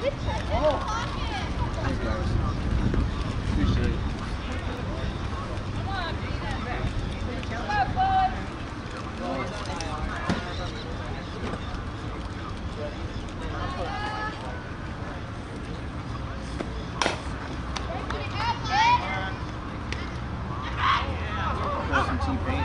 Thanks, guys. Appreciate it. Got some T-Pain.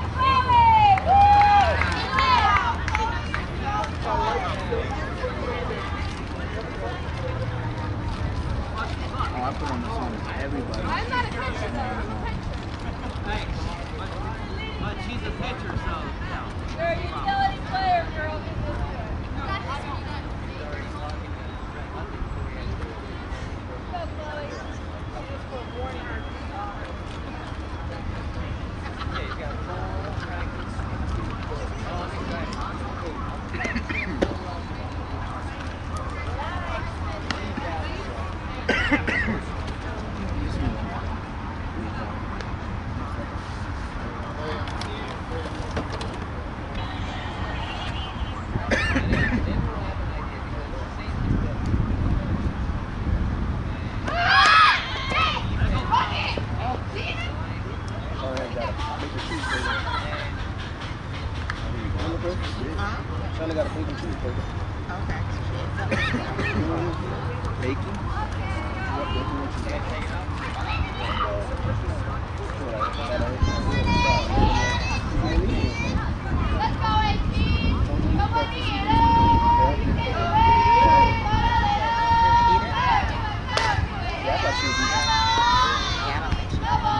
Oh, I put on the song for everybody. I'm not a pitcher, though. Thanks. But she's a pitcher, so no. You're a utility player, girl. Go, Chloe. Just for warning her. Yeah, you got full practice. Charlie got a bacon cheeseburger. Okay. Bacon? What bacon would you get? Let's go, AP. Come on, Yeah, I thought she was eating. Yeah, I don't think so.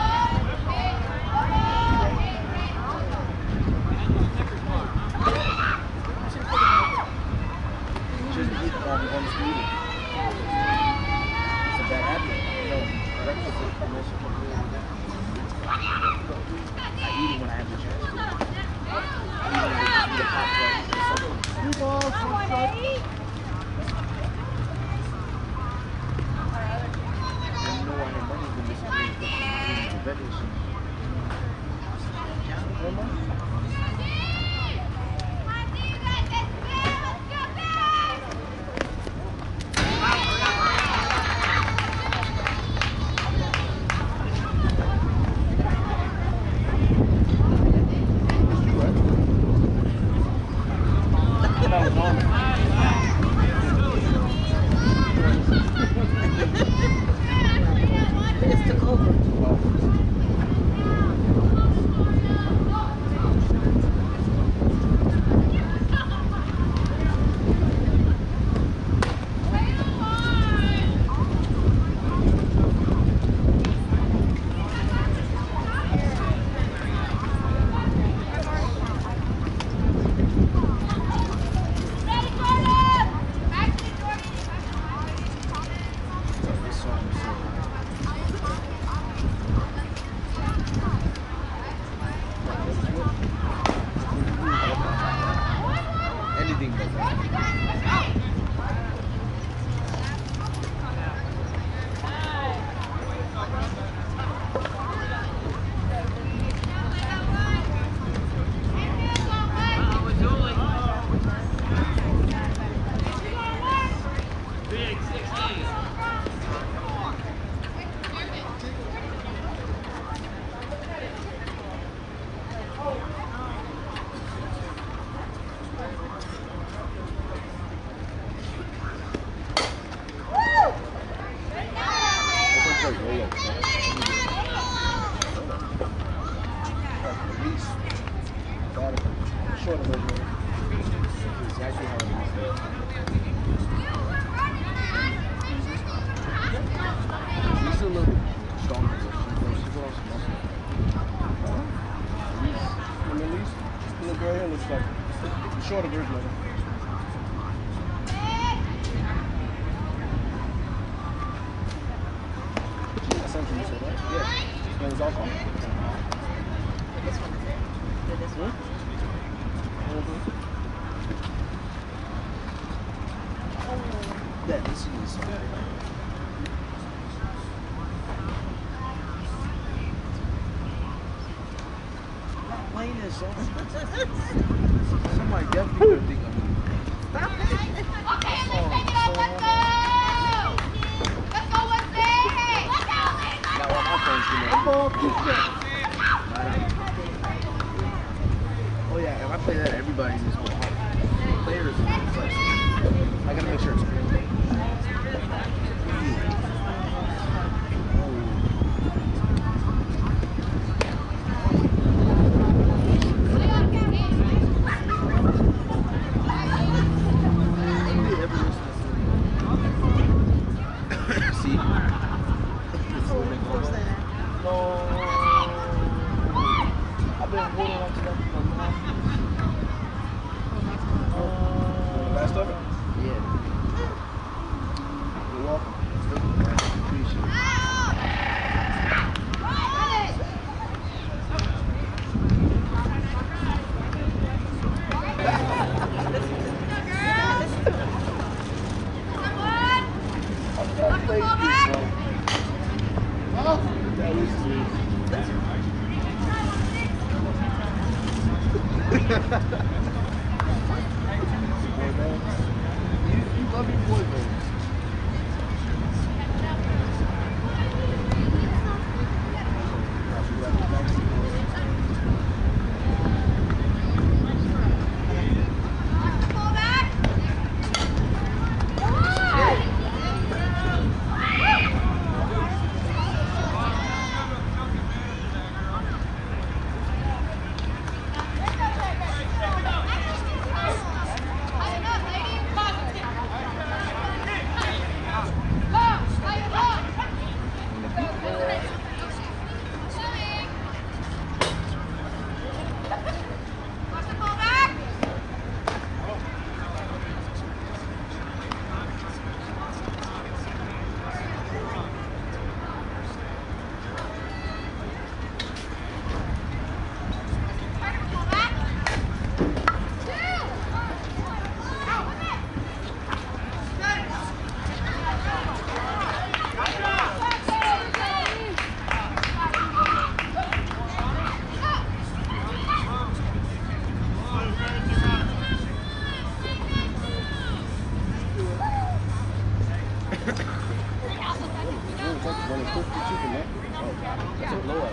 Just eat on the street. It's a bad habit. You know, breakfast is permission. I eat it when I have the chance to. Even if it's eat a hot plate or something. You go, and you know I have money when this is the vending machine. Just took over. Anything but that. With Julie. Big 16. Short version. It's actually how it is. She's a little bit stronger. She's also muscle. Elise, this little girl here looks like the shorter version of her. That's something you said, right? Yeah. She plays off on it. This one is it. Did this one? Yeah, this is not playing this song. Somebody definitely could think of me. Stop it. Okay, let's take it up. Let's go. Oh yeah, if I play that, everybody's just going hard. Players, it's like, I gotta make sure it's green. See? No. I've been holding on to that for a long time. Last of it? Yeah. You're welcome. Appreciate it. You love your boy bands. That's a blowout.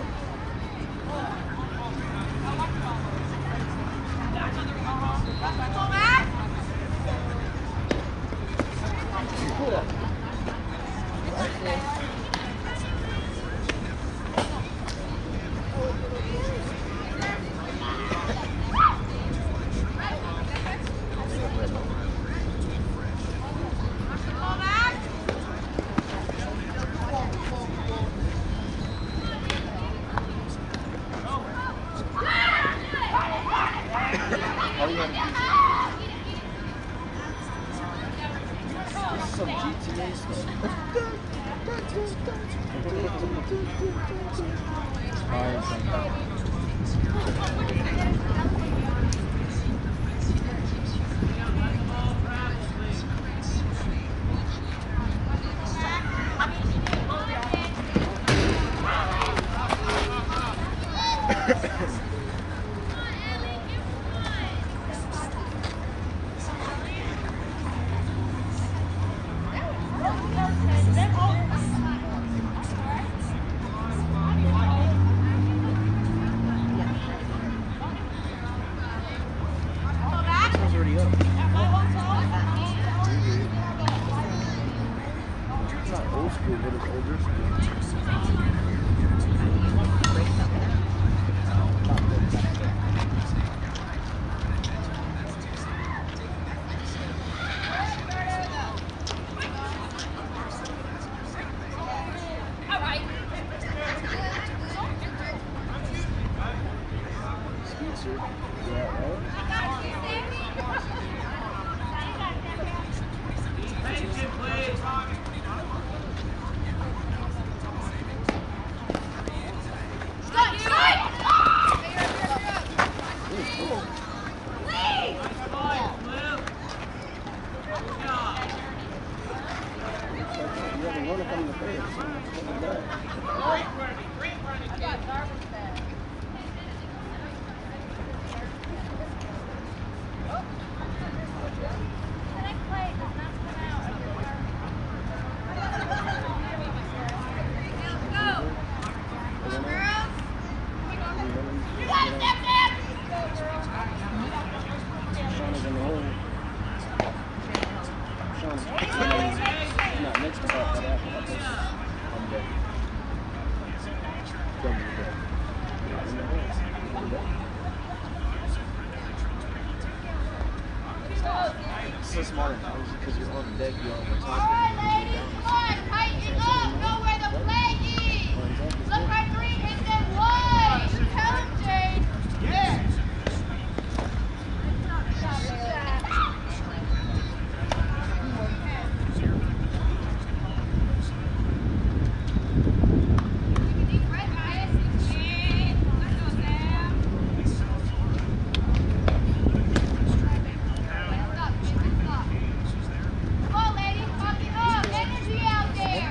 Some GTA stuff. Already up. It's not old school, but it's older school. Spencer, yeah, right? Attention, please. You have a runner coming to face. Girl! Not next to that, but after that, I'm dead. Don't be dead. It's so smart because you're on the deck, you're on the top. Alright, ladies, come on, tighten up, know where the flag is. Look right three, hit them one. Tell him, Jade. Yeah. Come on, ladies, pump it up. Energy out there.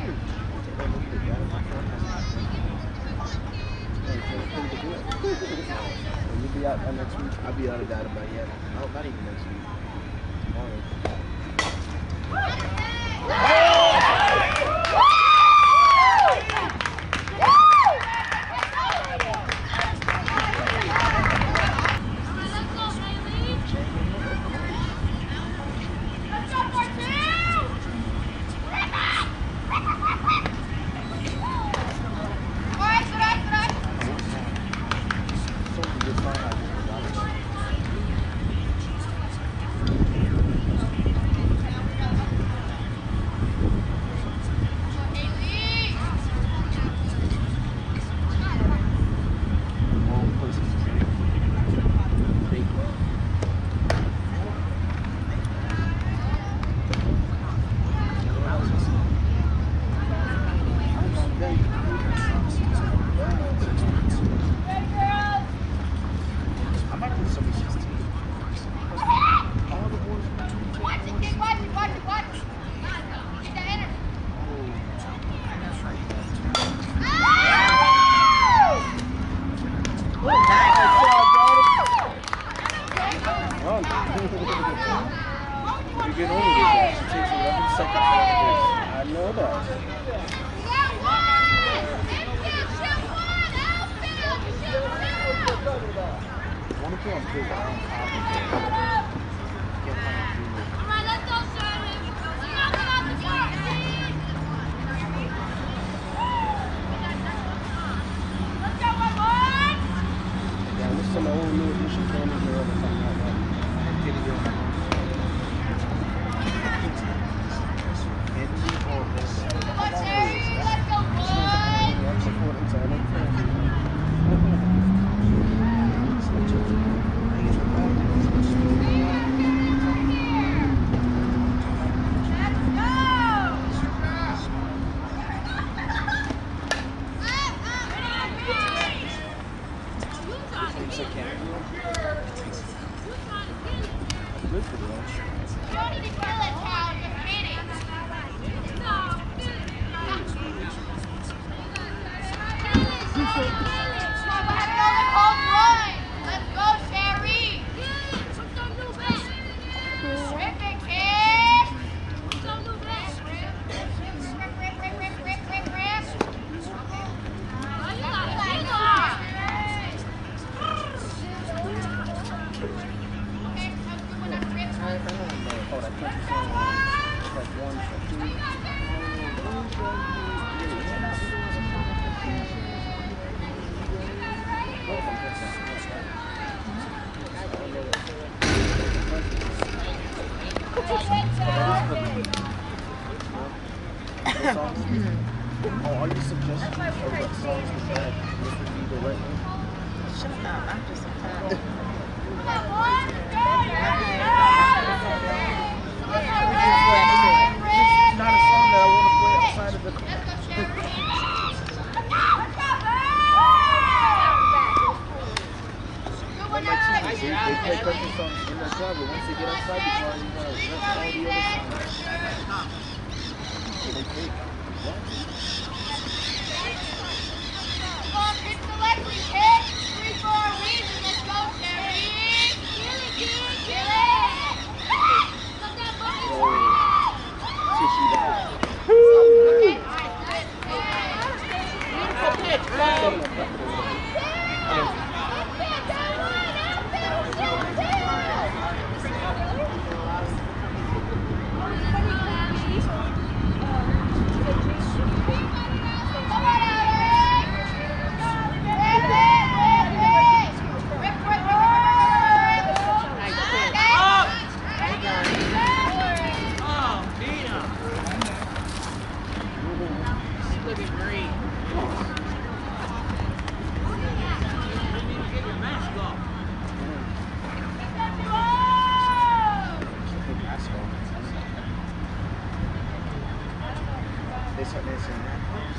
You'll be out next week. I'll be out of data by yet. Oh, not even next week. Tomorrow. Something good fine out there. Wrong person. Fake. I might put somebody 16. All the boys Watch it, kid. Watch it, watch it, watch it. Get that energy. You get over this guy. She takes 11 seconds off this. I know that. I want to put on food, but I don't have it. Can't find a food. Yeah, this is some old new edition family girl or something like that. Get it in. Anthony Orvis. Good for them. You don't need to kill it, Cal. Just hit it. Come on, we're having all the cold run. Let's go, Sherry. Rip it, kid. Rip. Okay, that's good one. That's rip. Oh, that country song. It's like one, two. Oh, are you suggesting what songs is that? This would be the right one? Shut up. I'm just It's not a song that I want to play outside of the car. They play country songs in their car, but once they get outside the car, you gotta rest all the other songs. So they take. They start dancing that.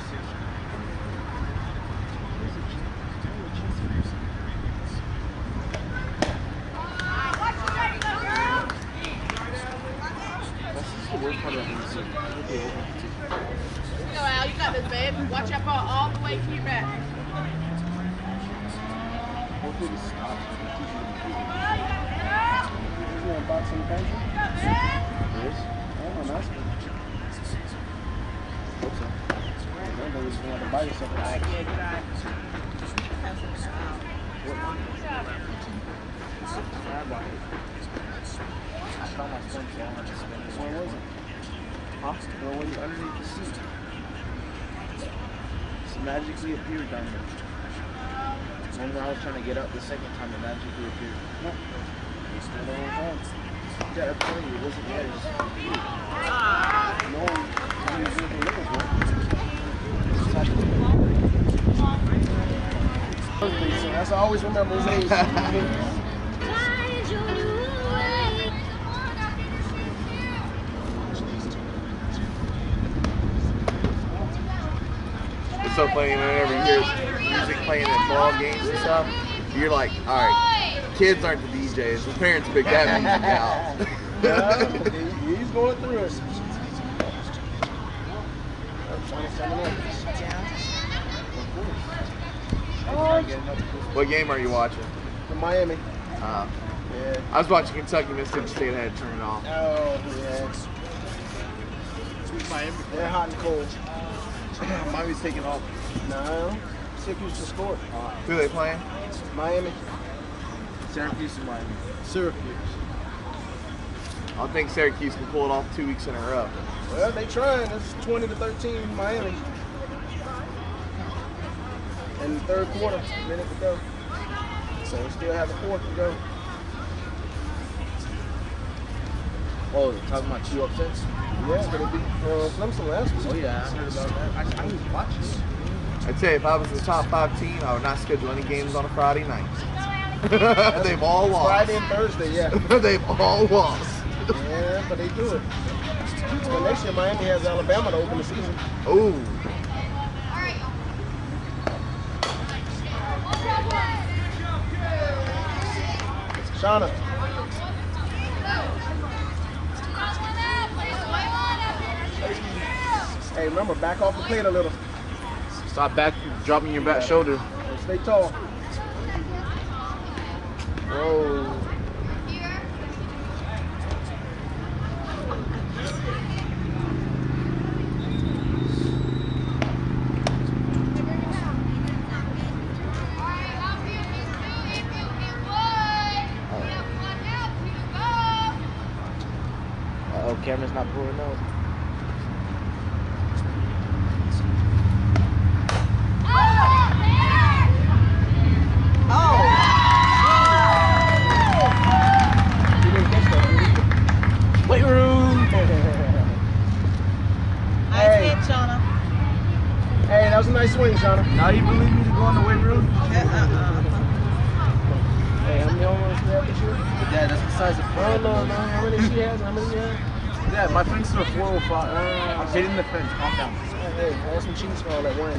That's the worst part about being sick. Go, Al. You got this, babe. Watch that ball all the way to your back. Hopefully this stops. You want to box in the pantry? There is? Oh, I'm asking. Hope so. Remember, you're just going to have to buy yourself an axe. Yeah, good eye. What one? I bought it. I found my phone, so I had to spend it. Where was it? Huh? The one underneath the seat. It magically appeared down there. And when I was trying to get up the second time, it magically appeared. No. It's still the whole time. Yeah, I'm telling you, it wasn't there. It just appeared. No one was looking looking for it. Just happened to me. So that's I always remember his age. It's so funny whenever you hear music playing at ball games and stuff, you're like, all right, kids aren't the DJs. The parents pick that music out. Yeah, he's going through it. What game are you watching? From Miami. Yeah. Yeah. I was watching Kentucky, Mississippi State. I had to turn it off. Oh, yeah. Miami. They're hot and cold. Miami's taking off. No. Syracuse just scored. Who are they playing? Miami. Syracuse and Miami. Syracuse. I think Syracuse can pull it off 2 weeks in a row. Well, they trying. It's 20-13 Miami. In the third quarter, a minute to go. So we still have a fourth to go. Oh, you're talking about 2 upsets? Yeah, but it beat Clemson last week. Oh yeah, I heard about that. I was watching it. I'd say if I was the top 5 team, I would not schedule any games on a Friday night. They've all lost. Friday and Thursday, yeah. They've all lost. Yeah, but they do it. So next year, Miami has Alabama to open the season. Ooh. Shauna. Hey, remember, back off the plate a little. Stop back, dropping your back shoulder. And stay tall. Whoa. Uh-oh, camera's not pulling out. Weight room. Nice hit, Shauna. Hey, that was a nice swing, Shauna. Now you believe me to go in the weight room? Hey, how many home runs do you have this year? Yeah, that's the size of Oh, no. How many she has? How many you have? Yeah, my friend's to a 405. I'm hitting the fence. Calm down. Hey, have some cheese for all that win.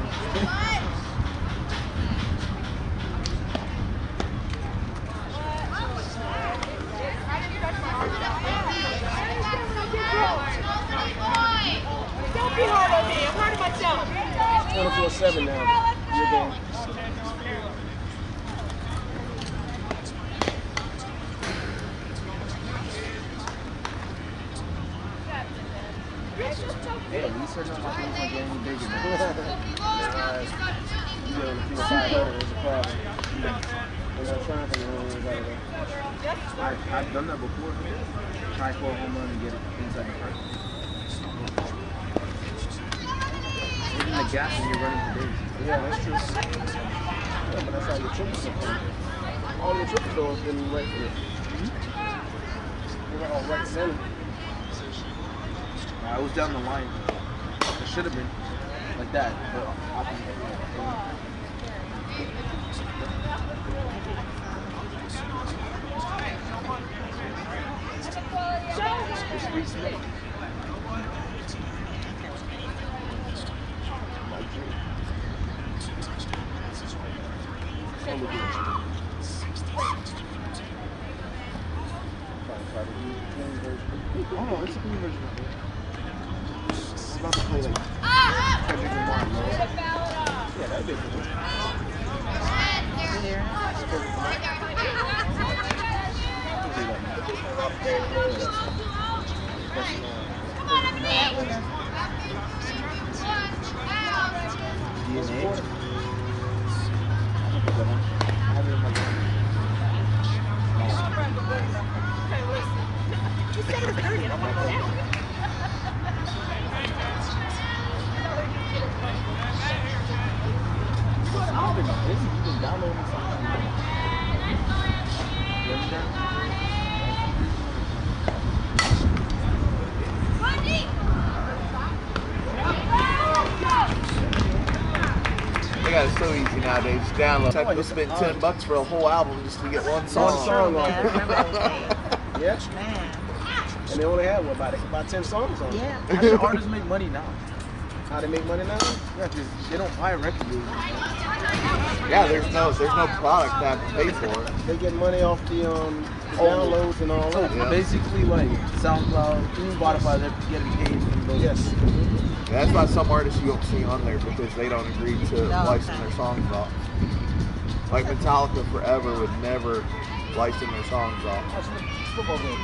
Don't be hard on me. I'm hard on myself. 24-7 now. Your game. Hey, at least they're not my things are getting bigger. You know, if you're 500, there's a problem. They're not trying for your home runs out of there. I've done that before. Try for a home run and get it inside the park. Hitting the gas when you're running for days. Yeah, that's true. Yeah, but that's how your triples are coming. All your triple doors been right for it. They were all right center. I was down the line. It should have been like that, but opposite. It's free smoke. all the good. Oh, it's a clean version of it. It's about to play like Kendrick Lamar, bro. Yeah, that'd be a good one. DNA. They got it so easy nowadays. Just download. I have to spend $10 for a whole album just to get one song. One song on Yeah, I it. remember those days. Yeah. Man. And they only have what, about 10 songs on it. Yeah. How do artists make money now? How they make money now? Yeah, because they don't buy record deals. Yeah, there's no product to have to pay for it. They get money off the downloads and all that. Yeah. Basically, like SoundCloud, Spotify, they're getting paid from those. Yes. Yeah, that's why some artists you don't see on there because they don't agree to license their songs off. Like Metallica forever would never license their songs off. It's a football game.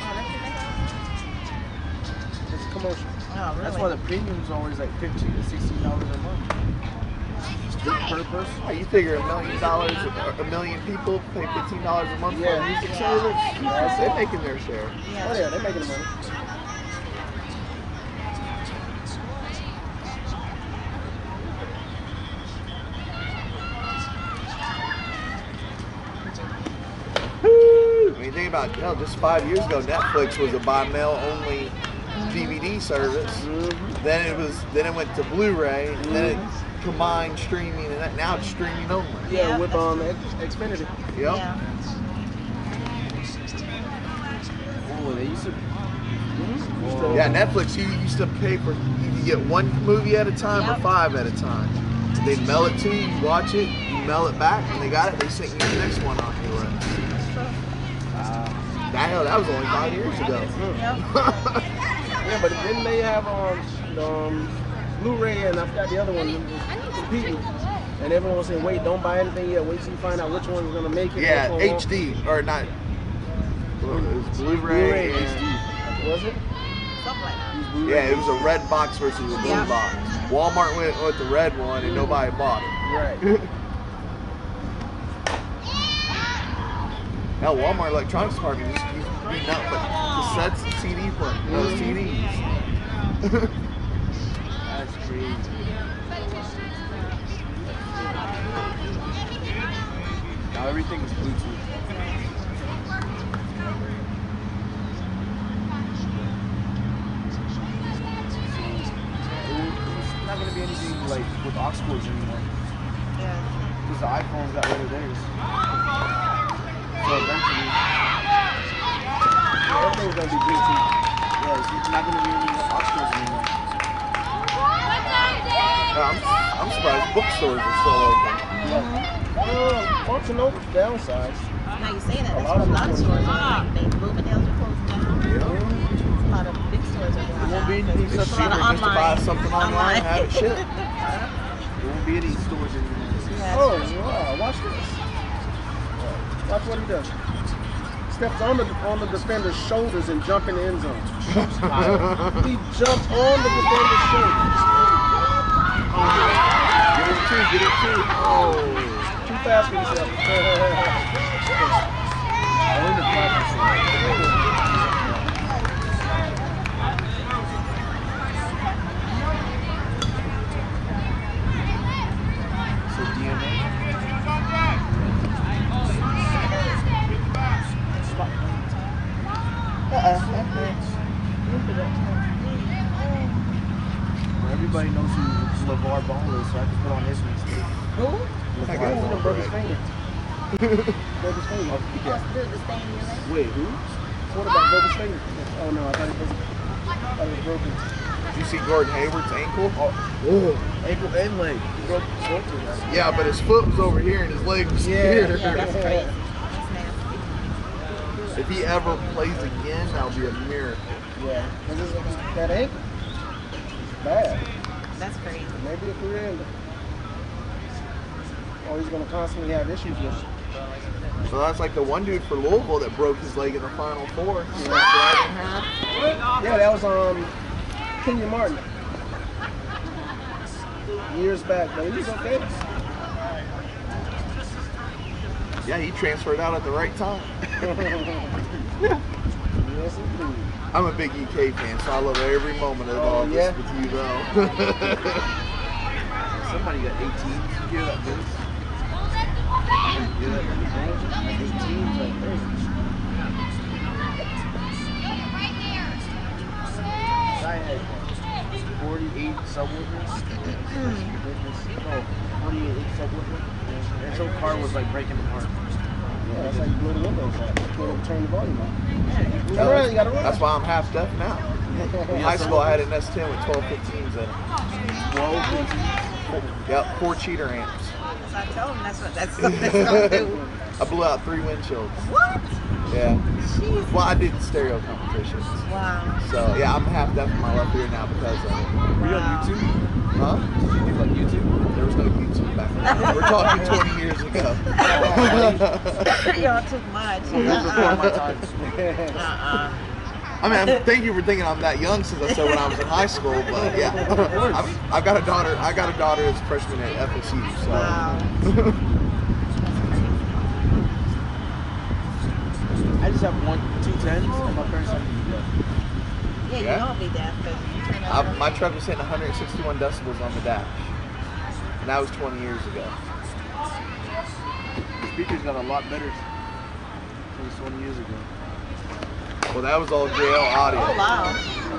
It's a commercial. Oh, really? That's why the premium's always like $15 to $16 a month. Good purpose. Hey, you figure $1 million people pay $15 a month for a music service? Yeah. They're making their share. Oh yeah, they're making the money. I mean, think about hell, just 5 years ago, Netflix was a by mail only DVD service. Mm-hmm. Then it went to Blu-ray, and then it combined streaming, and now it's streaming only. Yeah, Yeah. with Xfinity. Yep. Yeah. Oh, they used to. Yeah, Netflix, you used to pay for, you could get one movie at a time or Yep. 5 at a time. They'd mail it to you, you watch it, you mail it back, and they got it, they sent you the next one on your list. That was only 5 years ago. Yep. Yeah, but then they have Blu-ray and I forgot the other one competing, and everyone was saying, "Wait, don't buy anything yet. Wait till you find out which one's gonna make it." Yeah, which one won't." HD, or not, it was Blu-ray Blu-ray. HD. Was it? Something like that. Yeah, it was a red box versus a blue Yeah. box. Walmart went with the red one and nobody bought it. Right. Hell, Walmart electronics department just keeps beating up, but cassettes and CD player, no CDs. That's crazy. Now everything is Bluetooth. It's not gonna be anything like with aux cords anymore, Yeah. because the iPhones got rid of theirs. So eventually, everything's gonna be Bluetooth. Yeah, it's not gonna be any aux cords anymore. I'm surprised bookstores are still open. Barnes & Noble's downsized. Now you say that, A that's lot what of a lot of them stores are like. They Bloomingdale's are closing down. A lot of big stores are doing It won't be that. anything It's such cheaper lot of just to buy online. something online and have it shipped. There won't be any stores anymore. Yeah. Oh, wow, watch this. Watch what he does. Steps on the defender's shoulders and jump in the end zone. He jumped on the defender's shoulders. Get it too. Oh, too fast for yourself. Only the practice. So DNA. Everybody knows who LeVar Ball is, so I can put on his mistake. Who? I got LeVar one broke his right. finger. Broke his finger. Just do the stain in your leg. Wait, who? Quarterback broke his finger. Oh no, I thought it was broken. Did you see Gordon Hayward's ankle? Ankle and leg. He broke both of them. Yeah, but his foot was over here and his leg was Yeah. here. Yeah, that's crazy. That's nasty. If he ever plays again, that'll be a miracle. Yeah. Because that ankle is bad. That's crazy. Maybe a career ender. Or he's going to constantly have issues with it. So that's like the one dude for Louisville that broke his leg in the Final Four. Yeah, that was Kenyon Martin. Years back, but he was okay. Yeah, he transferred out at the right time. Yes, indeed. I'm a big UK fan, so I love every moment of all this yeah? with you, though. Somebody got 18. Did you hear that, Vince? You hear that? 18 like this. Guy had 48 subwoofers. No, 48 subwoofers. And his whole car was like breaking apart. Yeah, that's how you blow the windows out. You can't turn the volume on. You gotta run. That's why I'm half deaf now. In high school, I had an S10 with 12 15s in it. 12 Yep, 4 cheater amps. So I told him that's what that's gonna do. I blew out 3 windshields. What? Yeah. Jeez. Well, I did stereo competitions. Wow. So, yeah, I'm half deaf in my left ear now because of it. Were you on Wow. YouTube? Huh? You on YouTube? There was no YouTube back then. We're talking 20 years ago. Y'all too much. Before my time. I mean, thank you for thinking I'm that young since I said when I was in high school, but yeah. I've got a daughter. I got a daughter that's a freshman at FSU, so. Wow. I just have 2 10s, and my parents have me deaf. Yeah, you Yeah. don't be deaf, but you turn up. My truck was hitting 161 decibels on the dash, and that was 20 years ago. The speakers got a lot better since 20 years ago. Well, that was all JL audio. Oh wow.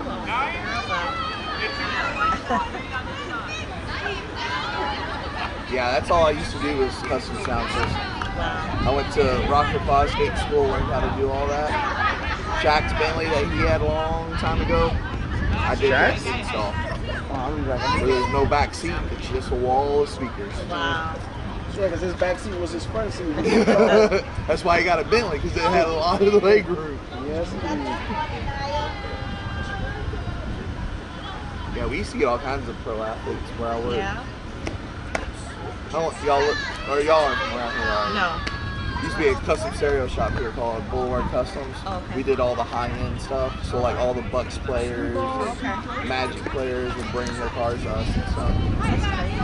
Yeah, that's all I used to do was custom sound system. Wow. I went to Rockford Fosgate School, learned how to do all that. Shaq's Bentley that he had a long time ago, I did that install. Oh, I remember that. There was no back seat, it's just a wall of speakers. Wow. Yeah, because his back seat was his front seat. That's why he got a Bentley, because it had a lot of leg room. Yes, indeed. Yeah, we used to get all kinds of pro athletes where I work. Yeah. I don't y'all look, or y'all aren't from around here, are you? No. Used to be a custom stereo shop here called Boulevard Customs. Okay. We did all the high-end stuff, so like all the Bucks players, Okay. and Magic players would bring their cars to us and stuff. That's crazy.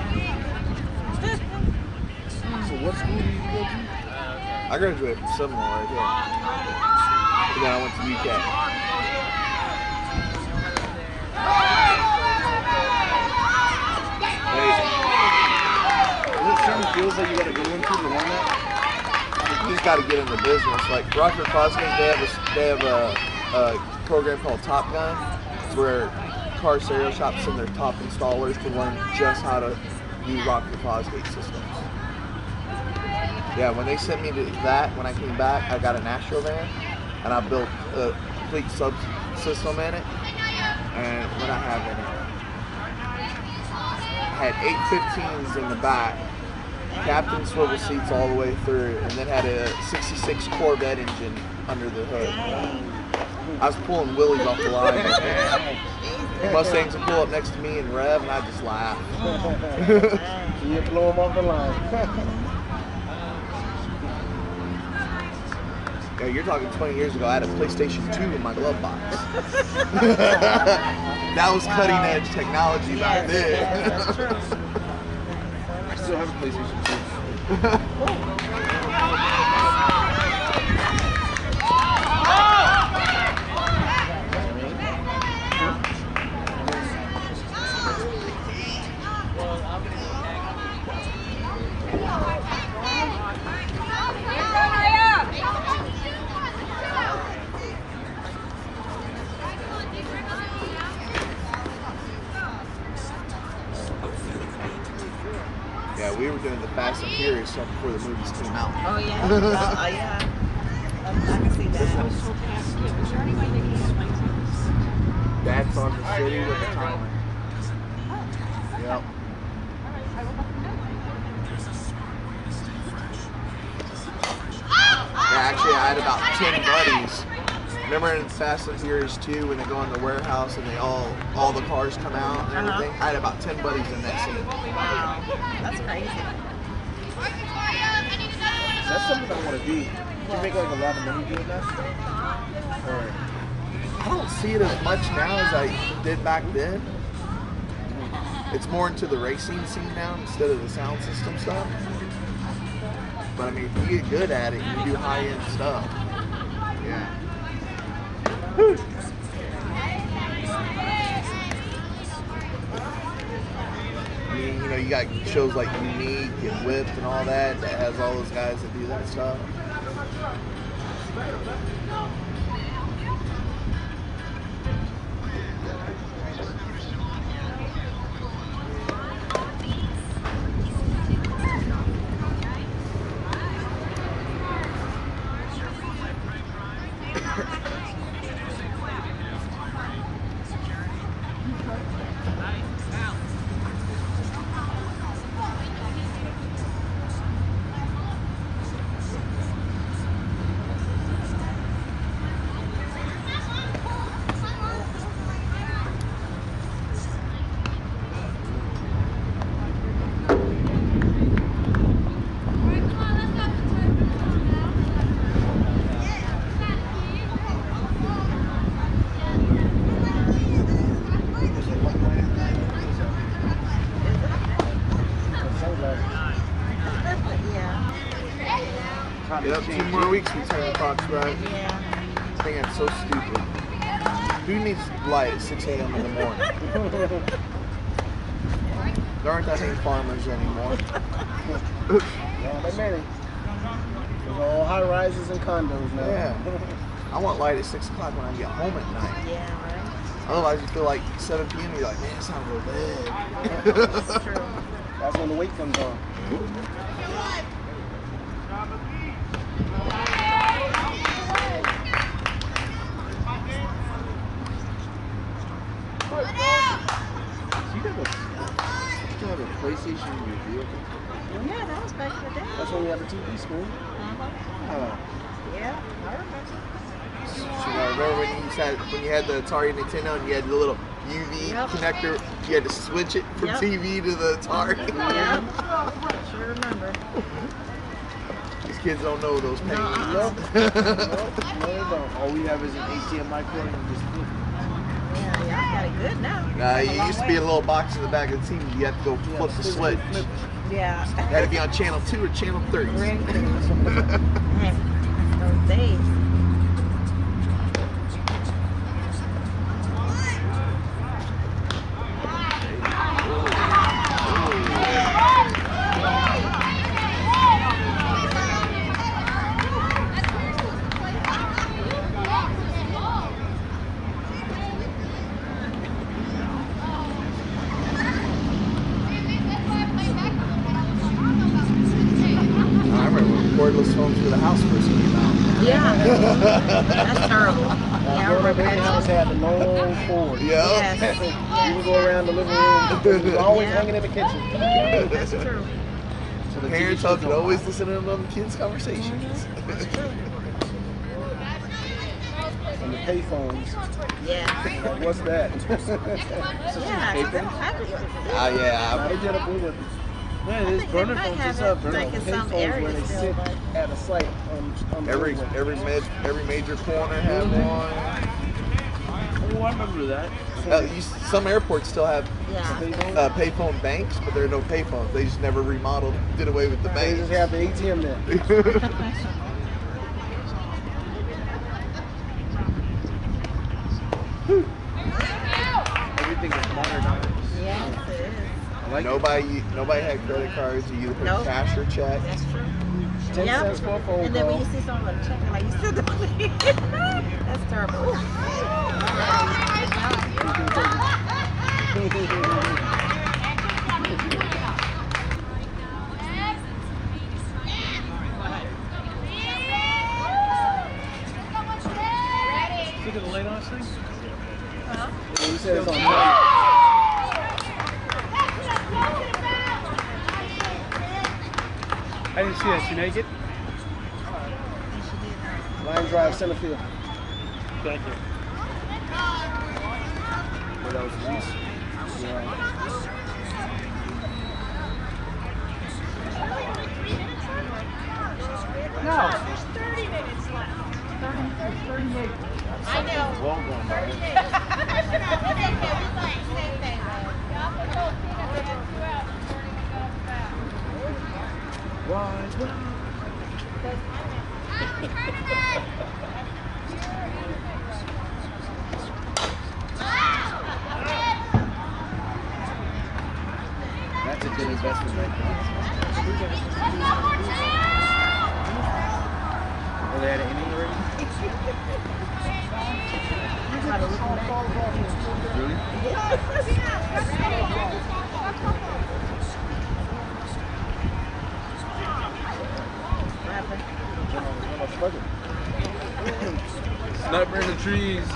So what school did you go to? I graduated from Seminole right here. And then I went to UK. Hey, Is it certain fields that you gotta go into to learn that? you just got to get in the business. Like Rockford Fosgate, they have a program called Top Gun. It's where car stereo shops send their top installers to learn just how to do Rockford Fosgate systems. Yeah, when they sent me to that, when I came back, I got an Astro van, and I built a complete subsystem in it. And what I have in it, I had 8 15s in the back, captain swivel seats all the way through, and then had a 66 Corvette engine under the hood. I was pulling wheelies off the line. Mustangs would pull up next to me and rev, and I just laugh. You blow him off the line. Yeah, you're talking 20 years ago. I had a PlayStation 2 in my glove box. That was cutting edge technology back then. Yes, that's true. I still have a PlayStation 2. Yeah, we were doing the Fast and Furious stuff before the movies came out. Oh yeah. Yeah. I can see that. That's on the city with the timer. Yep. Yeah, actually, I had about 10 buddies. Remember in Fast and Furious 2 when they go in the warehouse and they all the cars come out and everything? I had about 10 buddies in that scene. Wow. That's crazy. That's something I want to do. You make like a lot of money doing that? Or I don't see it as much now as I did back then. It's more into the racing scene now instead of the sound system stuff. But I mean, if you get good at it, you do high-end stuff. Yeah. I mean, you know, you got shows like Unique and Whipped and all that has all those guys that do that stuff. Yep, 2 more weeks we turn the clocks back. Yeah. I think that's so stupid. Who needs light at 6 a.m. in the morning? There aren't that many farmers anymore. yeah, they many. There's all high rises and condos now. Yeah. I want light at 6 o'clock when I get home at night. Yeah, right. Otherwise you feel like 7 p.m. you're like, man, it's not real bad. That's true. That's when the weight comes on. You have a PlayStation in your vehicle? Yeah, that was back in the day. That's when we had the TV screen. Yeah, I remember. So, remember when you had the Atari Nintendo and you had the little UV connector, you had to switch it from TV to the Atari? Yeah, sure remember. These kids don't know those pains. No, they don't. All we have is an HDMI cord and just flip it. Yeah, y'all got it good now. Nah, you used to be a little box in the back of the TV. You had to go flip the switch. Yeah. You had to be on channel 2 or channel 3. Those days. Cordless phones for the house first came out. Yeah. That's terrible. Yeah, I remember Every house that. had the long cord. Yes. You would go around the living room. It was always hanging in the kitchen. That's true. So the Parents TV shows could don't always pop. listen to them kids' conversations. And the payphones. Yeah. What's that? Yeah. Ah, yeah. They did a boomer. Yeah, I there's think burner they might phones have and stuff. it, Burner like, in phones. some Payphones where areas they still, sit but at a site on the Every roadway. every major corner had one. Oh, I remember that. Some airports still have yeah. payphone banks, but there are no payphones. They just never remodeled, did away with the They banks. just have the ATM there. Everything is modernized. Yes, it is. I like it. Nobody had credit cards. You either put Nope. cash or check. That's true. 10 Yep. cents for a phone And then when call. you see someone checking, like you still doing it. That's terrible. Ooh. Look at the light on this thing. Huh? didn't see that. She naked? Line drive, center field. Thank you. Well, that was Reese. No. There's 30 minutes left. 38. I know. Well gone, by It's okay. We like same thing. Y'all can hold Tina for 2 hours before he goes back. That's a good investment right there. Oh, they had an inning already? Really? Sniper in the trees.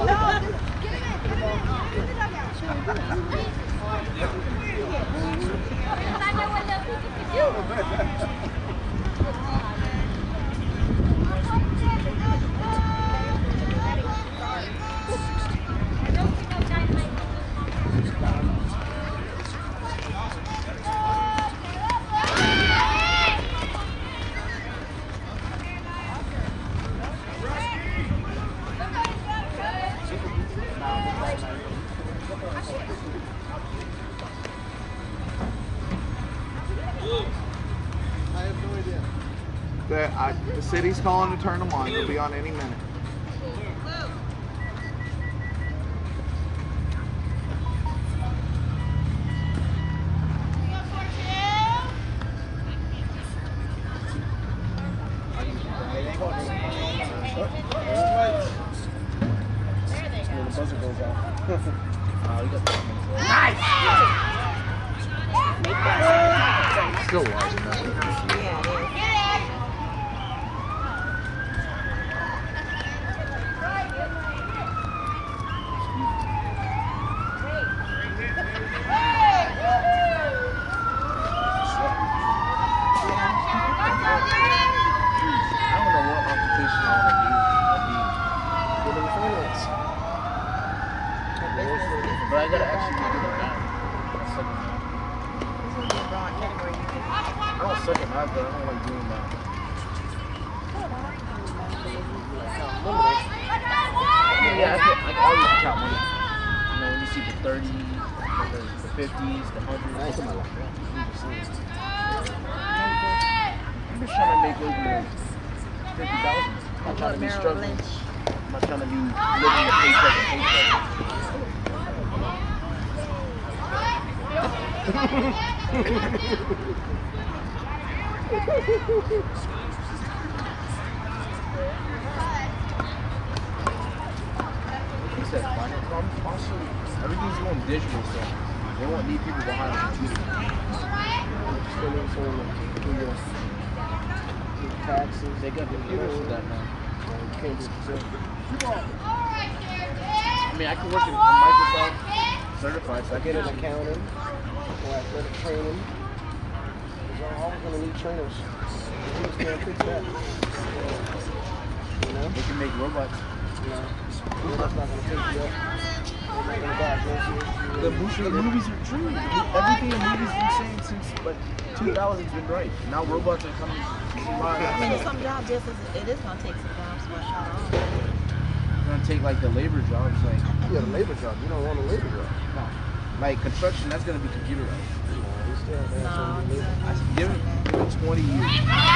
The city's calling to turn them on. They'll be on any minute. When the buzzer goes off. Still watching that. But I gotta actually do it now. I don't suck at math, but I don't like doing that. Yeah, I can always count money. You know, when you see the 30s, the 50s, the 100s. I'm just trying to make over 50,000. I'm not trying to be struggling. I'm not trying to be living a paycheck to paycheck. He said finance. Also, everything's going digital, so they won't need people behind the computer. Taxes. They got computers for that now. I mean, I can work in Microsoft certified, so I Get can an accountant or athletic training. We're always going to need trainers. We just can't fix that. You know? They can make robots. That's not going to fix that. The movies are true. Everything in movies been saying since like 2000's been right. Now robots are coming. I mean, some jobs, yes, it is going to take some jobs, but not all. It's gonna take like the labor jobs, like Yeah, the labor job. You don't want a labor job. no, like construction. That's gonna be computerized. We still have to have Give it 20 years.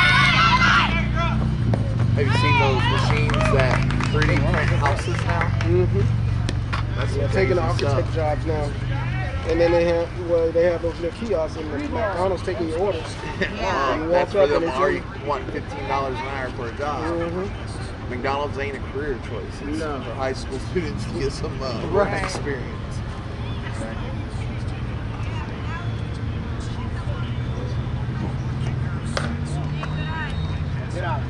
Have you seen those machines that 3D print houses now? That's They're some taking the crazy architect stuff. jobs now. And then they have those little kiosks and McDonald's taking your orders. Yeah. You That's walk for up and them it's are in. wanting $15 an hour for a job. McDonald's ain't a career choice. It's No. for high school students to get some Right. experience. Get out.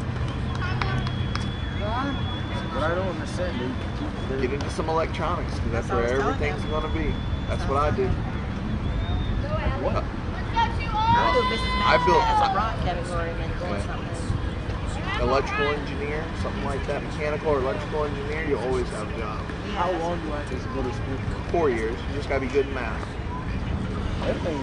But I don't understand, dude. Get into some electronics because that's where That's what I was telling everything's going to be. That's what I did. What? Let's go, 2-0. I'll do business I built- management as a broad category and then go Yeah. something. electrical engineer, something like that, mechanical or electrical engineer, you always have a job. How long do I have to go to school for? 4 years. You just gotta be good in math. Everything.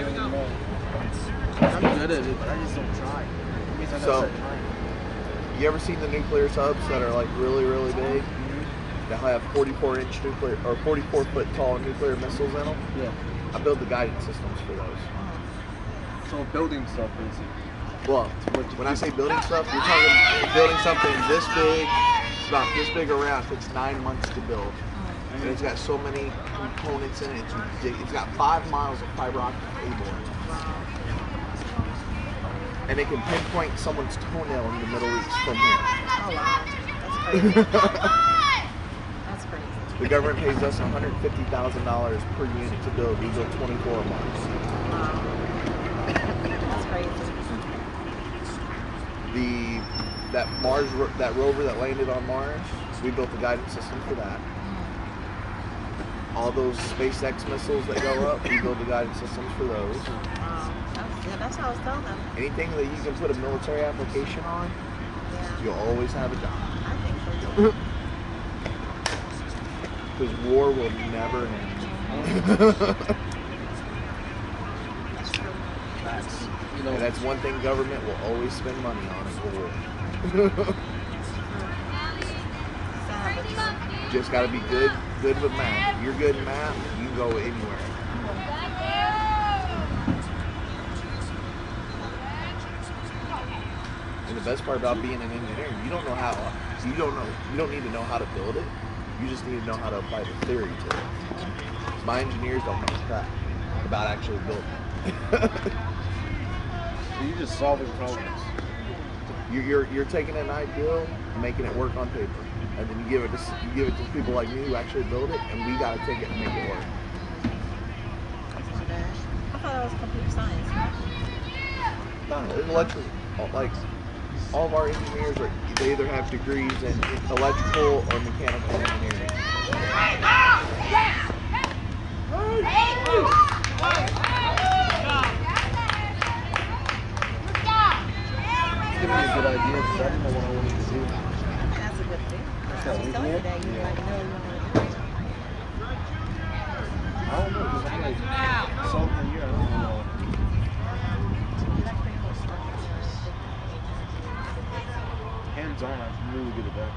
I'm good at it, but I just don't try. It means I gotta So- start trying. You ever seen the nuclear subs that are like really, really big? That have 44-inch nuclear or 44-foot tall nuclear missiles in them? Yeah. I build the guidance systems for those. So building stuff basically. Well, when I say building stuff, you're talking building something this big. It's about this big around. It takes 9 months to build. And it's got so many components in it. It's ridiculous. It's got 5 miles of fiber optic cable in it. And it can pinpoint someone's toenail in the Middle East from here. Oh wow, that's crazy. That's crazy. The government pays us $150,000 per unit to build. We build 24 a month. Wow. That's crazy. That rover that landed on Mars, we built the guidance system for that. All those SpaceX missiles that go up, we build the guidance systems for those. Wow. That's how I was telling them. Anything that you can put a military application on, Yeah. you'll always have a job. I think so too. Because war will never end. That's true. That's, you And know, that's one thing government will always spend money on is war. Sad, but true. Just gotta be good with math. If you're good in math, you can go anywhere. And the best part about being an engineer, you don't need to know how to build it. You just need to know how to apply the theory to it. My engineers don't know crap about actually building it. you're just solving problems. You're taking an ideal, making it work on paper, and then you give it to people like me who actually build it, and we gotta take it and make it work. I thought that was computer science. No, it's electrical. Like all of our engineers they either have degrees in electrical or mechanical engineering. Give me a good idea because I didn't know what I wanted to do. That's a good thing. I was telling you that you like know you want to do it. I don't know because I'm like sophomore year. I don't know. Hands on, I'm really good at that.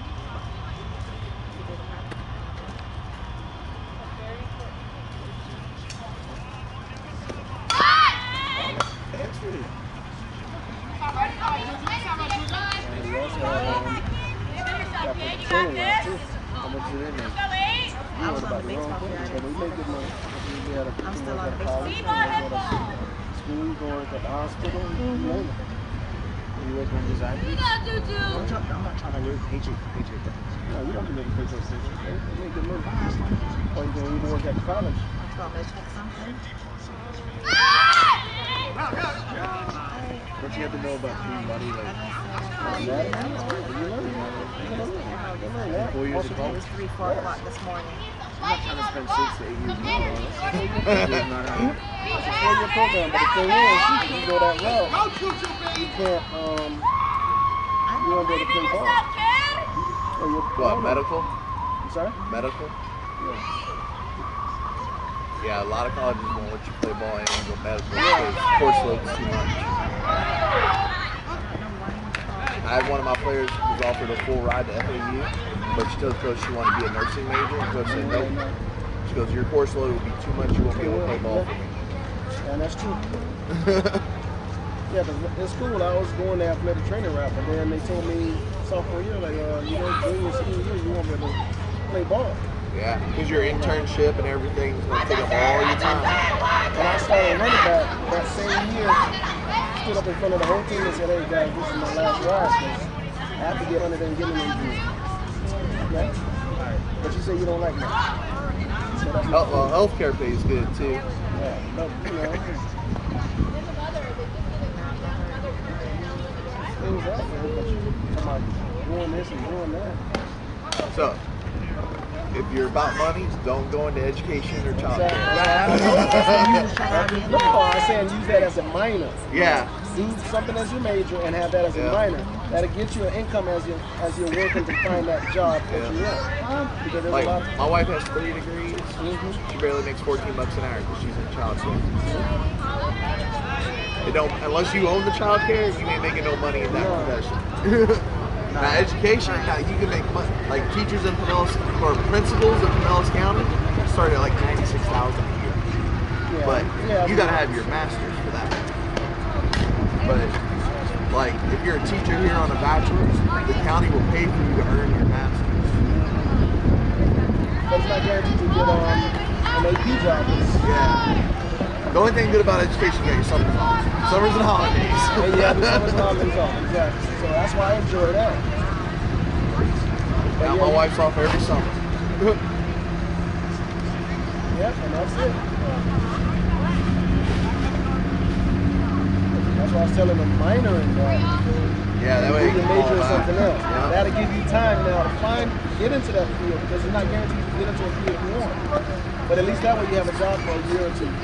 And we also have got the training route too. How much is it in there? I was on the baseball field. But we make good money. We had a I'm still on the college, baseball we go to school, go to the hospital, you name it. You work on design? I'm not trying to live paycheck to paycheck. No, we don't do living paycheck to paycheck. We make good money. Or you can even work at college. I'm going to check something. What you have to know about Peabody? Like, You learn. 4 years It ago? was 3, 4 o'clock this morning. I'm not trying to spend 6 to 8 years in college. It's not happening. It's a 4-year program, but the thing is, you go that route, you can't, you won't be able to play ball. Or What, medical? I'm sorry? Medical? Yeah. Yeah, a lot of colleges won't let you play ball and go medical because course load's too much. I had one of my players who was offered a full ride to FAU, but she told coach she wanted to be a nursing major, and coach said nope. She goes, your course load will be too much, you won't be able to play ball for me. And that's true. Yeah, but in school I was going the athletic training route, but then they told me sophomore year, like, junior, senior year, you won't be able to play ball. Yeah, because your internship and everything is going to take up all your time. When I started running back that same year, stood up in front of the whole team and said, hey guys, this is my last ride, because I have to get under there and get an injury. Okay? But you say you don't like me. So that's Well, healthcare pays good too. yeah, but, things out there, but you come out doing this and doing that. So, if you're about money, don't go into education or child care. No, I'm saying use that as a minor. Yeah. Do something as your major and have that as a minor. That'll get you an income as you're working to find that job that you want. Because there's Like, a lot. my wife has 3 degrees. She barely makes $14 an hour because she's in child care. It don't, unless you own the child care, you ain't making no money in that profession. Now, education, now you can make money. Like teachers in Pinellas, or principals in Pinellas County, start at like $96,000 a year. But you gotta have your master's for that. But like, if you're a teacher here on a bachelor's, the county will pay for you to earn your master's. But it's not guaranteed to get an AP job. Yeah. The only thing good about education, you got your summers off. Summers and holidays. Yeah, the summers and holidays off, exactly. So that's why I enjoy that. Now my wife's off every summer. Yep, and that's it. That's why I was telling them minor in that. Yeah, that way you can can major fall in back. something else. Yeah. That'll give you time now to get into that field because it's not guaranteed to get into a field if you want. But at least that way you have a job for a year or two.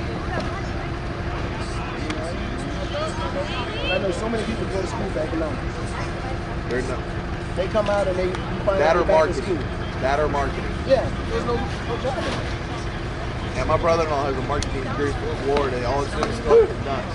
And I know so many people go to school for economics. They're not. They come out and you find That out or they're back in marketing. school. That or marketing. Yeah, there's no job in it. Yeah, my brother-in-law has a marketing degree from Florida. All it's doing is fucking nuts.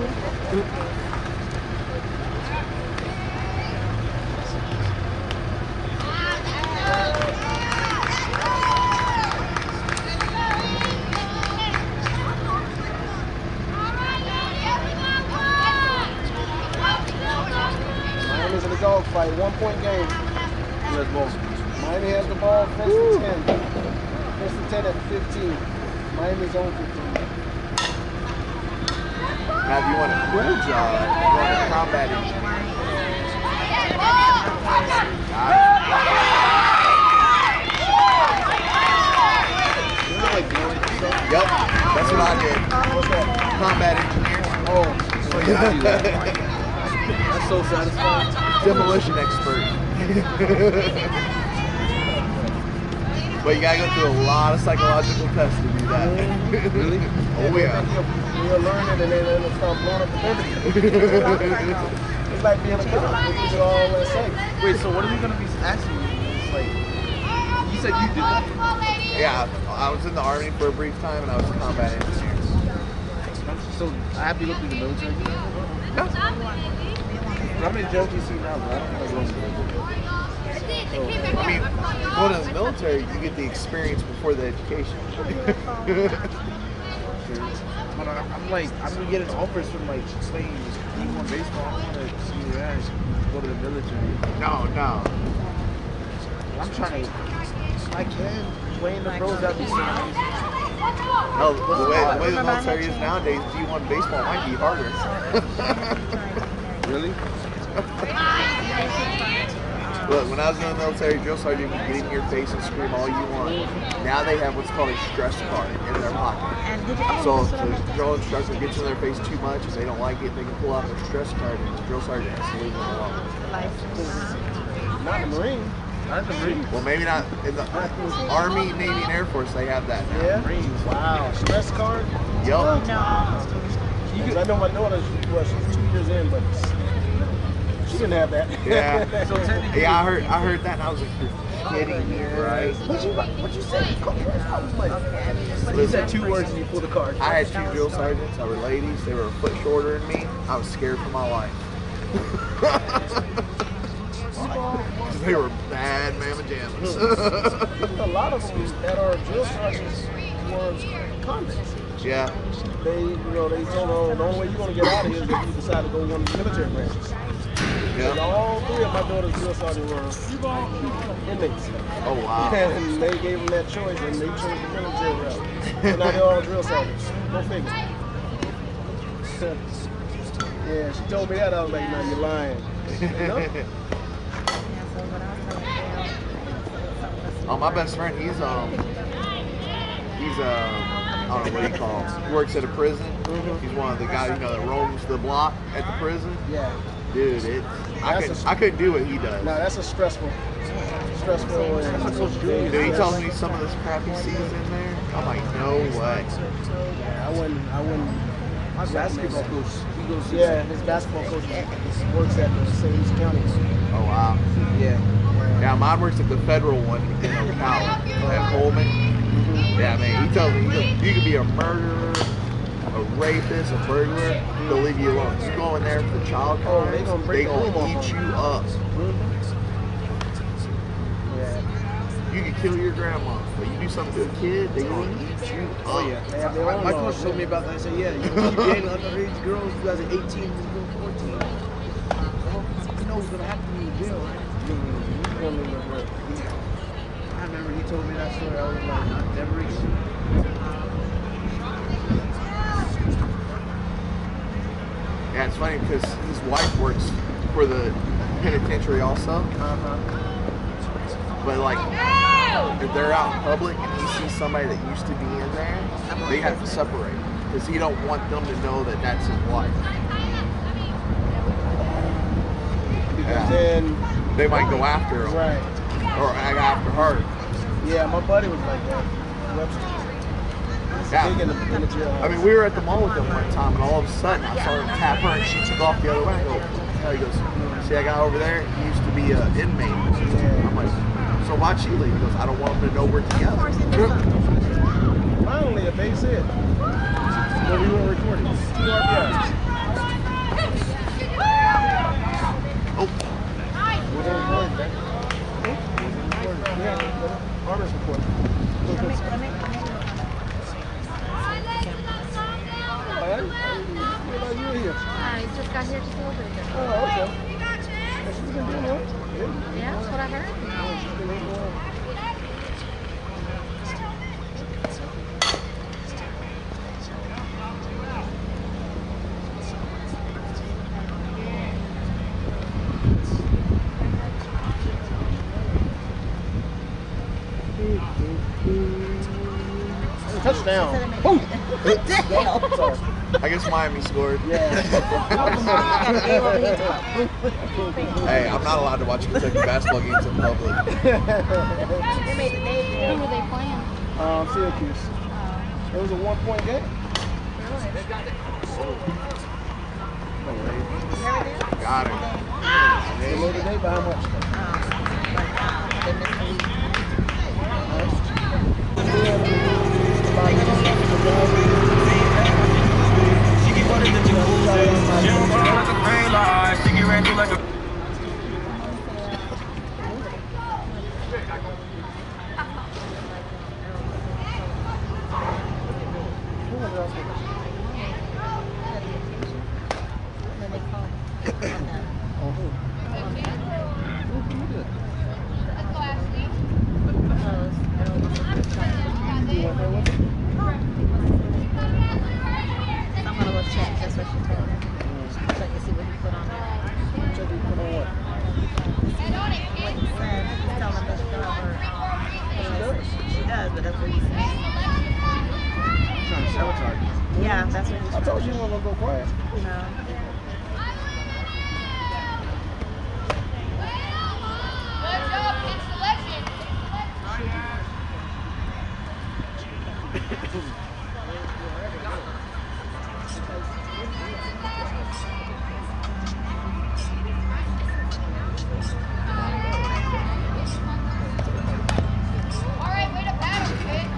Miami's in a dogfight, 1-point game. Miami has the ball, first and 10. First and 10 at 15. Miami's on 15. Now, if you want a cool job, you want a combat engineer. Yep, that's what I did. What's that? Combat engineer. Oh, So yeah, I do that. That's so satisfying. Demolition expert. But you gotta go through a lot of psychological tests to do that. Really? Oh yeah. you'll learn it and then it'll start blowing up the building. It's like being a cop. It's all that safe. Wait, so what are we gonna be asking you? It's like, you said you did that. Yeah, I was in the Army for a brief time and I was a combat engineer. So I have to go through the military. How many jobs do you see now, bro? I don't think I go into the I mean, going to the military, you get the experience before the education. But I'm like, I've been getting offers from like playing D1 baseball. I want to see that. Go to the military. No. I'm trying to. I can play in the pros. That'd be so nice. No, the way the military is nowadays, D1 baseball might be harder. Really? Look, when I was in the military, drill sergeant would get in your face and scream all you want. Now they have what's called a stress card in their pocket. So if the drill instructor gets in their face too much and they don't like it, they can pull out their stress card and the drill sergeant has to leave them alone. Not in the Marine. Not the Marines. Well, maybe not in the Army, Navy, and Air Force. They have that now. Yeah. Wow. Stress card. Yup. I know my daughter. She's 2 years in, but she didn't have that. Yeah. So technically, Yeah, I heard that and I was like, you're kidding me, right? What you say? I was like, you said 2 words and you pulled a card. I had 2 drill sergeants. They were ladies. They were a foot shorter than me. I was scared for my life. They were bad mamma jammas. A lot of them that are drill sergeants were convicts. Yeah. They told them the only way you're gonna get out of here is if you decide to go one of the military branches. And Yeah. all 3 of my daughter's drill sergeants were inmates. Oh wow. And they gave them that choice and they chose the military route. So now they're all drill sergeants. Go figure. Yeah, she told me that. I was like, no, you're lying. You know? Oh, my best friend, he's I don't know what he calls. He works at a prison. He's one of the guys, that roams the block at the prison. Yeah. Dude, I couldn't do what he does. No, that's a stressful stressful. And Dude, he tells me some of this crap he sees in there. I'm like, no way. I wouldn't. My basketball coach, he goes. Yeah, his basketball coach works at the St. Louis County. Oh, wow. Yeah. Yeah, mine works at the federal one in Ocala, at Coleman. Yeah, man, he tells me you could be a murderer, a rapist, a burglar, they'll leave you alone. You go in there for child crimes, they gonna they break the gonna room off eat you up. Yeah. You can kill your grandma, but you do something to a kid, they gonna eat you up. Oh yeah. They have their My own coach laws. told me about that. I said, yeah, you keep dating underage girls. You guys are 18, you go 14. Well, you know what's gonna happen when you jail, right? I remember he told me that story. I was like, I never even. Yeah, it's funny because his wife works for the penitentiary also. But like, if they're out in public and he sees somebody that used to be in there, they have to separate because he don't want them to know that that's his wife. Because then, They might go after him right. or after her. Yeah, my buddy was like that. Webster. He's Yeah. big in the jailhouse. I mean, we were at the mall with him one time, and all of a sudden, I saw him tap her, and she took off the other way. I go, he goes, see that guy over there? He used to be an inmate. I'm like, so why'd she leave? He goes, I don't want him to know we're together. Finally, a base hit. When we were recording. 2 RBIs. Oh, Was it recording, right? Yeah, Armor's recording. You were here. I just got here just a little bit ago. Oh, okay. Yeah, she's been doing well. Yeah, that's what I heard. She's been doing well. Touchdown. Boom. Sorry. I guess Miami scored. Yeah. Hey, I'm not allowed to watch Kentucky basketball games in public. They made the day. Who were they playing? Syracuse. It was a 1-point game. Got it. They made the day by how much? I'm gonna go check. That's what she told me. Check to see what he put on there. Check you put on what? What he said. Tell him to fill out her. She does, but that's what he said. Trying to sabotage you. Yeah, that's what he I said. told you you weren't gonna go quiet. No. Good job, kid selection. All right, way to battle, kid.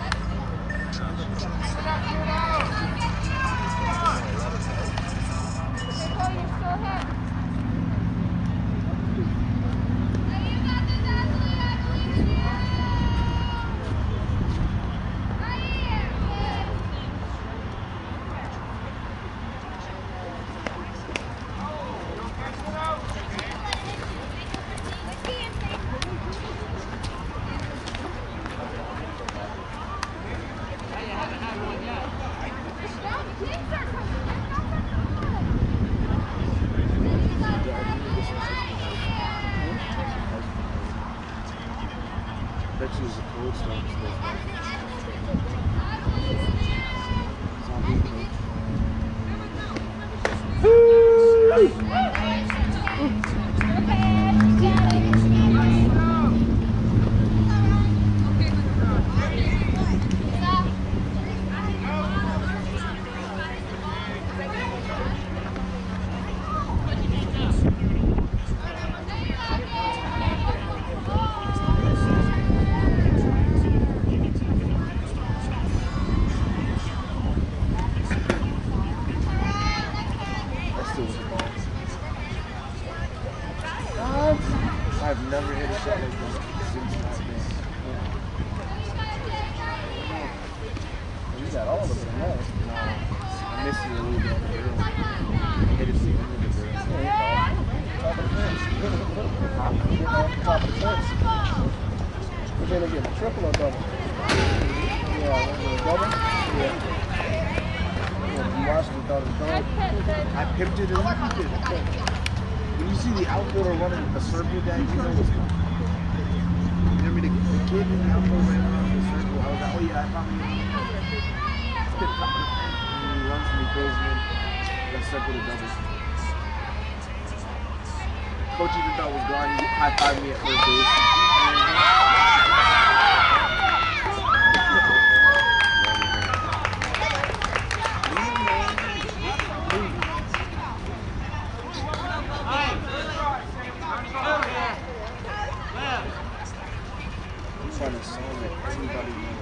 Bet you was a cold storm. got all of them now. I missed it a little bit on the drill. I hit it to the end of the drill. Top of the fence. Getting off the top of the fence. But then again, a triple or double? Yeah, was it a double? Yeah. You watched it, thought it was double. I pivoted it. When you see the outfielder running a circle, guy, you know what's coming. You know what I mean? The kid in the outfield ran around the circle. I was like, oh yeah, I found him. And he runs and he throws me in the circle to double. Coach even thought it was gone. He high-fived me at first base. I'm trying to song that everybody knows.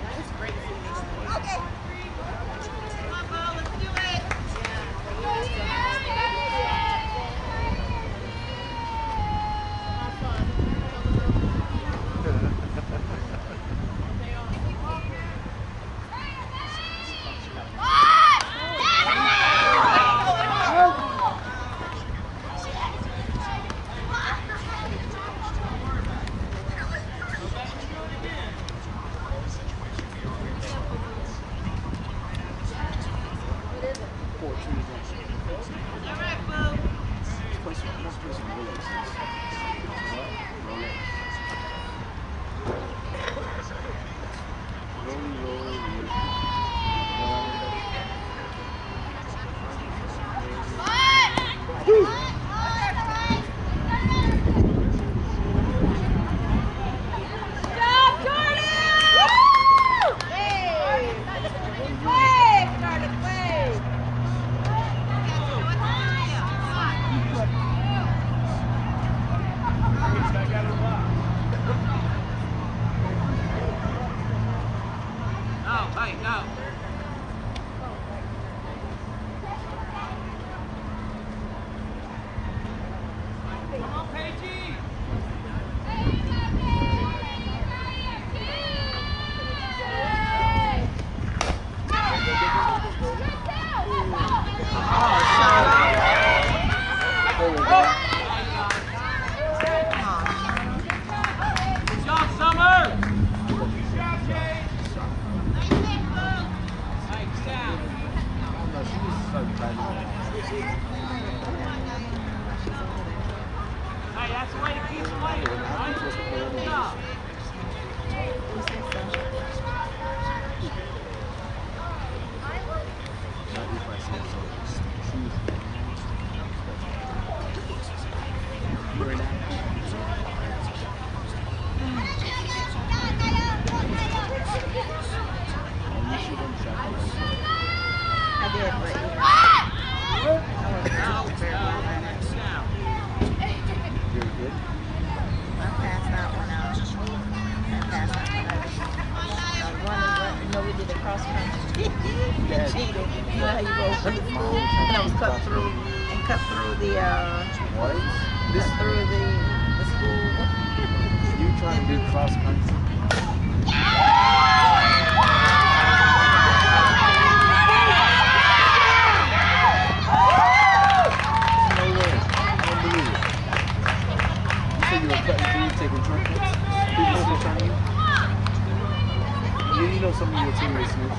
You know some of your teammates knew.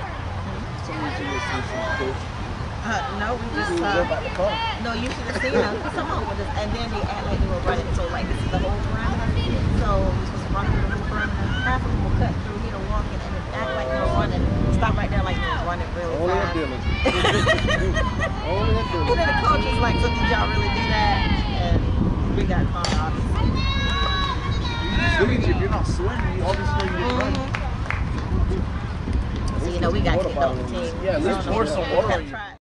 Some of your teammates knew from the coach. No, we just no, you should have seen them. Come on with us, and then they act like they were running. So like this is the whole run. So we're supposed to run through the whole run. Half of them will cut through, walking, and act like they're running. Stop right there like they're running really fast. Only a Dylan. Only a Dylan. And then the coach was like, "So did y'all really do that?" And we got caught, obviously. Look at you. If you're not sweating, you obviously know you're running. So we got kicked off the team. Yeah, let's pour some water on you.